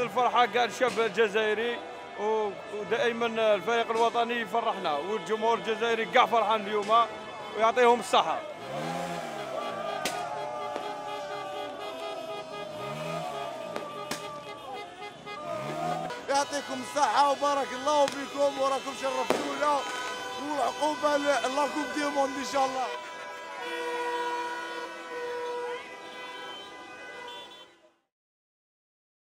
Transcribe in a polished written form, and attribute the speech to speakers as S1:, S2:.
S1: الفرحه كاع الشعب الجزائري، ودائما الفريق الوطني يفرحنا، والجمهور الجزائري كاع فرحان اليوم، ويعطيهم الصحه.
S2: يعطيكم الصحة وبارك الله فيكم، وراكم شرفتونا، والعقوبة لكم ديموند إن شاء الله.